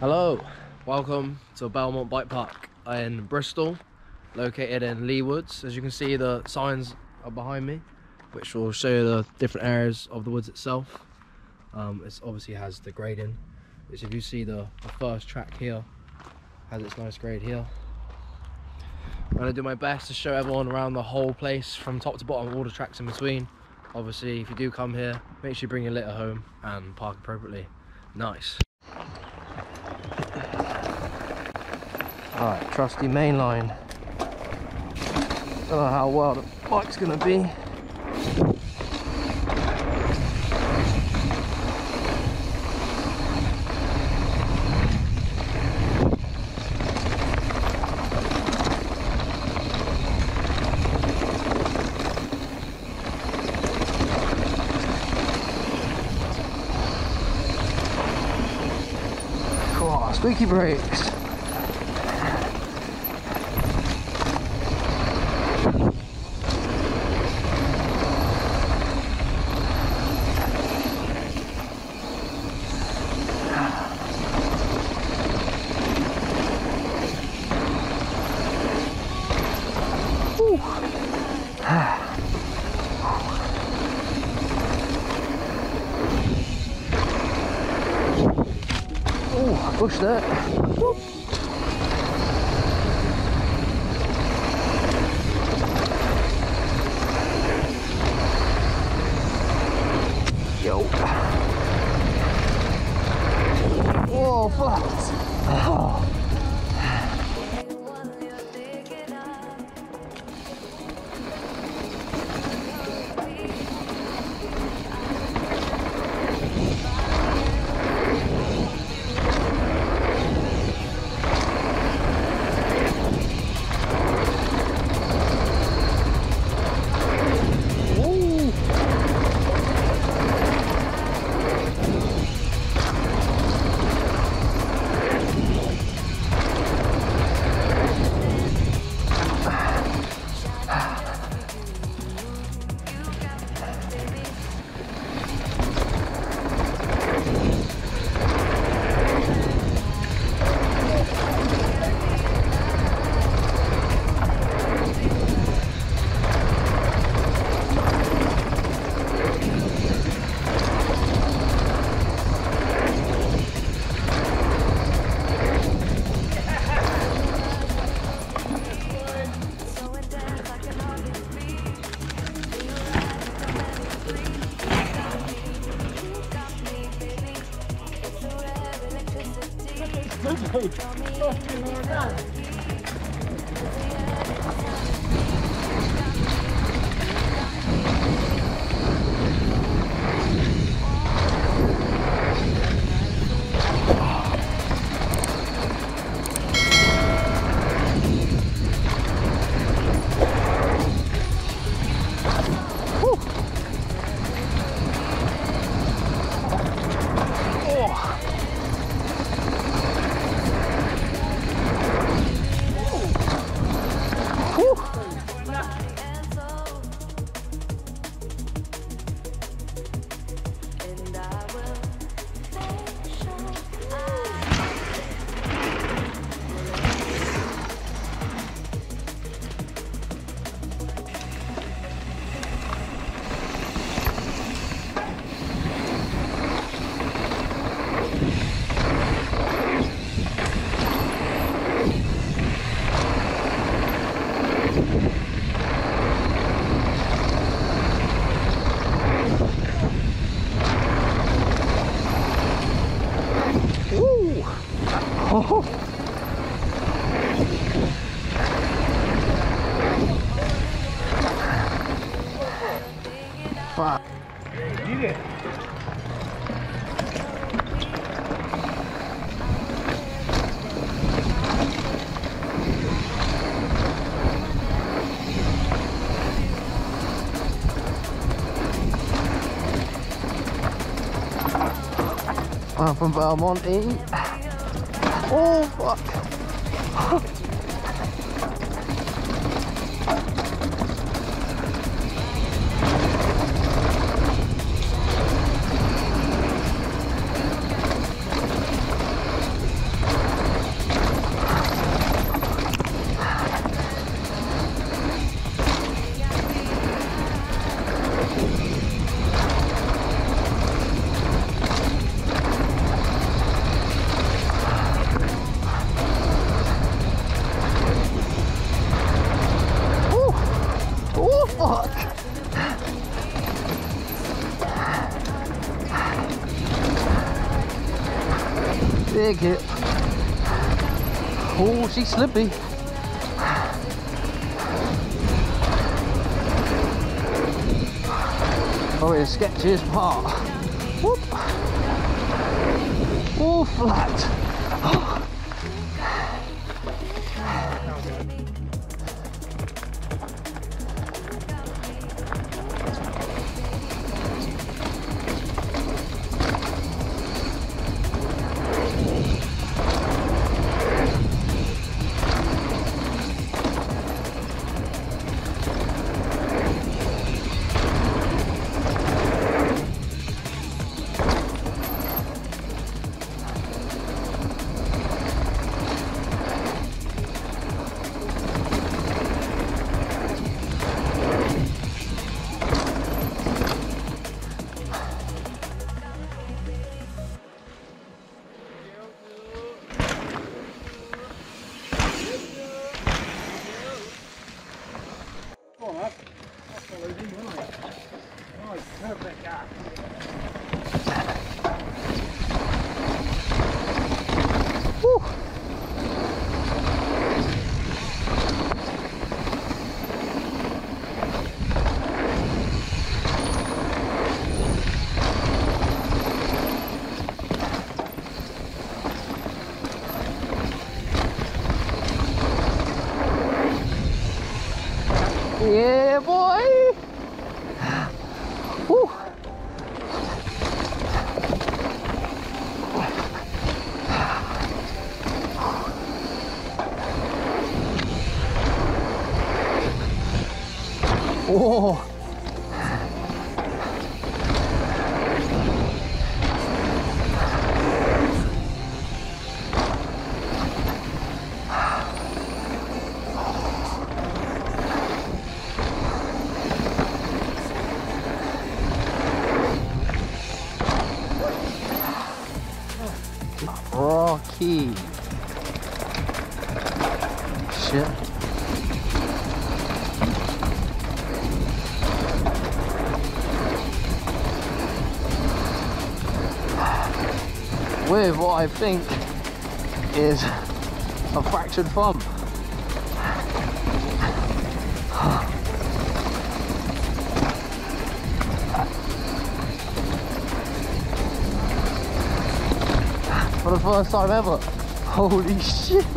Hello, welcome to Belmont Bike Park in Bristol, located in Lee Woods. As you can see, the signs are behind me, which will show you the different areas of the woods itself. It obviously has the grading, which if you see the first track here, has its nice grade here. I'm going to do my best to show everyone around the whole place from top to bottom, all the tracks in between. Obviously, if you do come here, make sure you bring your litter home and park appropriately. Nice. Alright, trusty main line. Don't know how well the bike's gonna be. Cool, squeaky brakes. Oh, pushed that. Whoop. Yo. Oh, flat. Oh. Fuck. Yeah. I'm from Belmont. Oh fuck. Big hip. Oh, she's slippy. Probably the sketchiest part. Whoop. All flat. Yeah, boy. Woo. Oh. Rocky. Shit. With what I think is a fractured thumb. For the first time ever. Holy shit.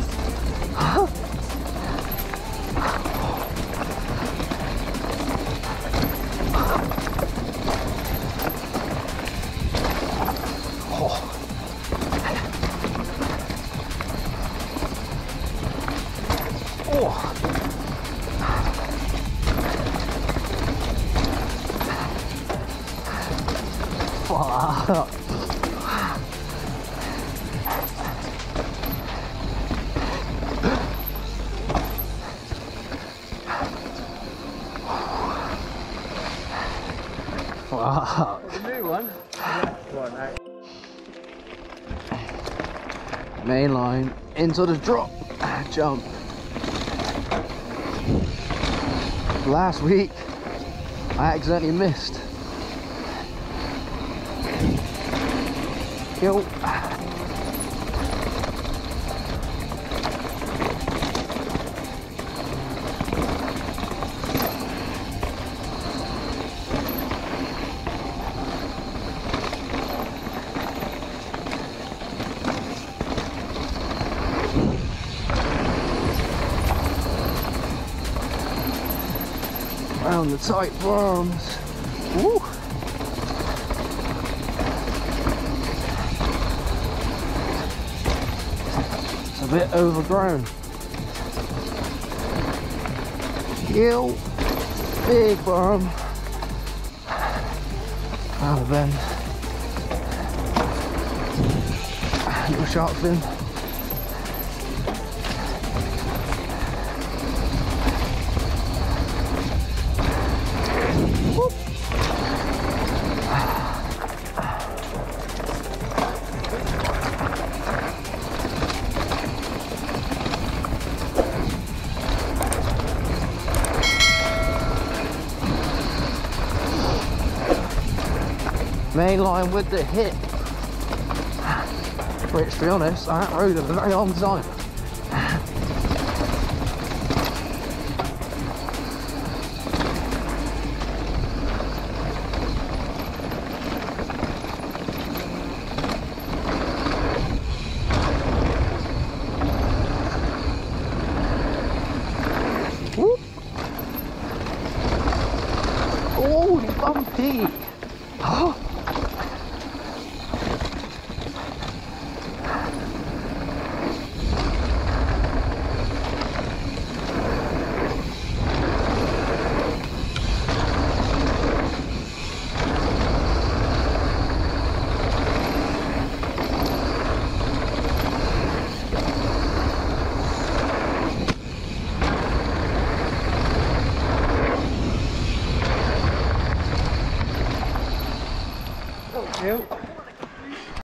Fuck. Wow. The new one. Main line into the drop jump. Last week I accidentally missed. Yo. Around the tight berms. Woo. It's a bit overgrown. Yo, big berm. Out of bend. Little shark fin. Main line with the hit. which, to be honest, I haven't rode in a very long time. Whoop. Oh, bumpy! Oh. Yep.